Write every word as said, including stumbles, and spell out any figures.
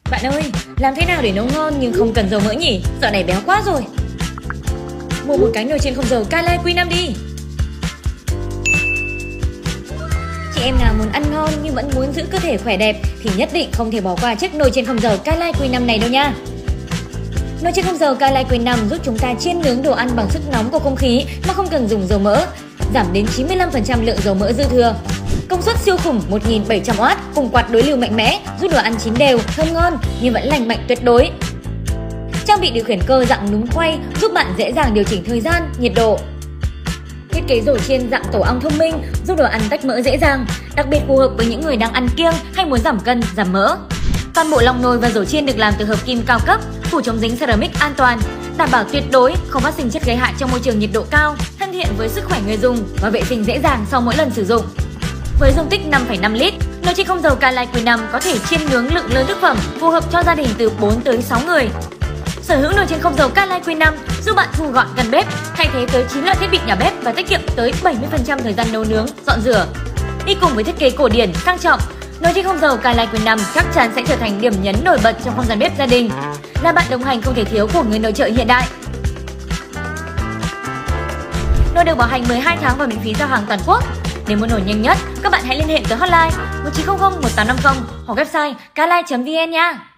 Bạn ơi, làm thế nào để nấu ngon nhưng không cần dầu mỡ nhỉ? Dạo này béo quá rồi. Mua một cái nồi chiên không dầu Ca Lai Quy năm đi. Chị em nào muốn ăn ngon nhưng vẫn muốn giữ cơ thể khỏe đẹp thì nhất định không thể bỏ qua chiếc nồi chiên không dầu Ca Lai Quy năm này đâu nha. Nồi chiên không dầu Ca Lai Quy năm giúp chúng ta chiên nướng đồ ăn bằng sức nóng của không khí mà không cần dùng dầu mỡ, giảm đến chín mươi lăm phần trăm lượng dầu mỡ dư thừa. Công suất siêu khủng một nghìn bảy trăm oát cùng quạt đối lưu mạnh mẽ giúp đồ ăn chín đều, thơm ngon nhưng vẫn lành mạnh tuyệt đối. Trang bị điều khiển cơ dạng núm quay giúp bạn dễ dàng điều chỉnh thời gian, nhiệt độ. Thiết kế rổ chiên dạng tổ ong thông minh giúp đồ ăn tách mỡ dễ dàng, đặc biệt phù hợp với những người đang ăn kiêng hay muốn giảm cân, giảm mỡ. Toàn bộ lòng nồi và rổ chiên được làm từ hợp kim cao cấp, phủ chống dính ceramic an toàn, đảm bảo tuyệt đối không phát sinh chất gây hại trong môi trường nhiệt độ cao, thân thiện với sức khỏe người dùng và vệ sinh dễ dàng sau mỗi lần sử dụng. Với dung tích năm phẩy năm lít, nồi chiên không dầu Ca Lai Quy năm có thể chiên nướng lượng lớn thực phẩm phù hợp cho gia đình từ bốn tới sáu người. Sở hữu nồi chiên không dầu Ca Lai Quy năm giúp bạn thu gọn căn bếp, thay thế tới chín loại thiết bị nhà bếp và tiết kiệm tới bảy mươi phần trăm thời gian nấu nướng, dọn rửa. Đi cùng với thiết kế cổ điển, sang trọng, nồi chiên không dầu Ca Lai Quy năm chắc chắn sẽ trở thành điểm nhấn nổi bật trong không gian bếp gia đình, là bạn đồng hành không thể thiếu của người nội trợ hiện đại. Nồi được bảo hành mười hai tháng và miễn phí giao hàng toàn quốc. Để mua nồi nhanh nhất, các bạn hãy liên hệ tới hotline một chín không không một tám năm không hoặc website calai chấm vn nha.